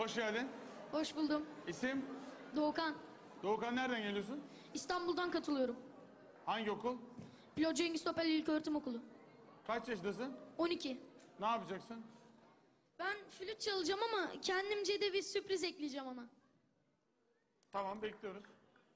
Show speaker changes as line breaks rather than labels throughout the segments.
Hoş geldin.
Hoş buldum.
İsim?
Doğukan.
Doğukan, nereden geliyorsun?
İstanbul'dan katılıyorum.
Hangi okul?
Pilot Cengiz Topel İlköğretim Okulu.
Kaç yaşındasın?
12.
Ne yapacaksın?
Ben flüt çalacağım ama kendimce de bir sürpriz ekleyeceğim ona.
Tamam, bekliyoruz.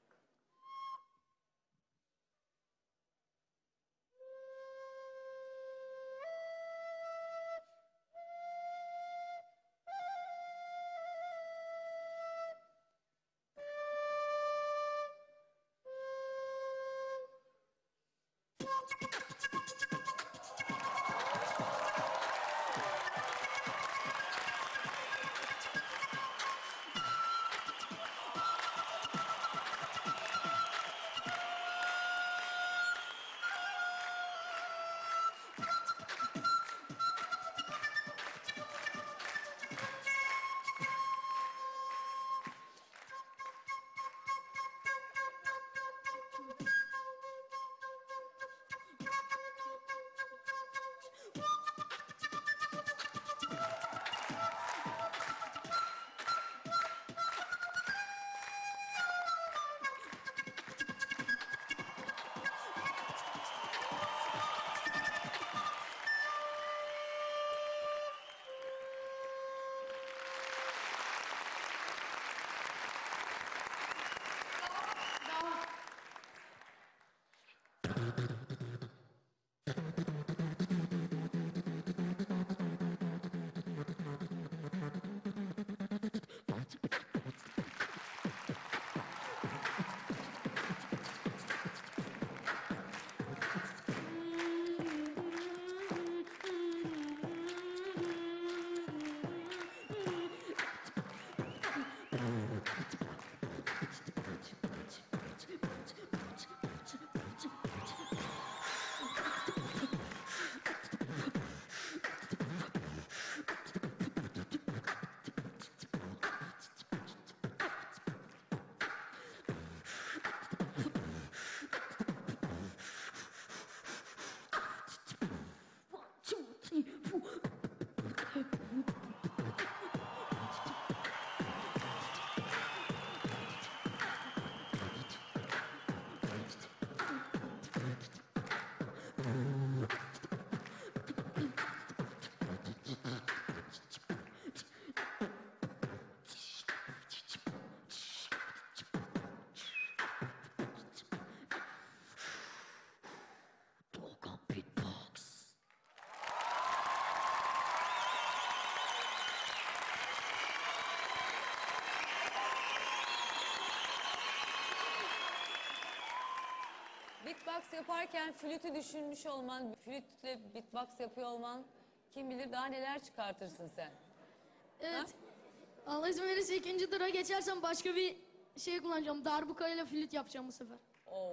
Beatbox yaparken flütü düşünmüş olman, flütle beatbox yapıyor olman, kim bilir daha neler çıkartırsın sen.
Evet. Allah izin verirse ikinci dıra geçersem başka bir şey kullanacağım. Darbukayla flüt yapacağım bu sefer.
Oo.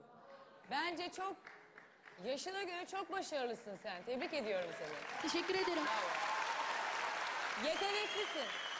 Bence çok, yaşına göre çok başarılısın sen. Tebrik ediyorum seni.
Teşekkür ederim.
Bravo. Yeteneklisin.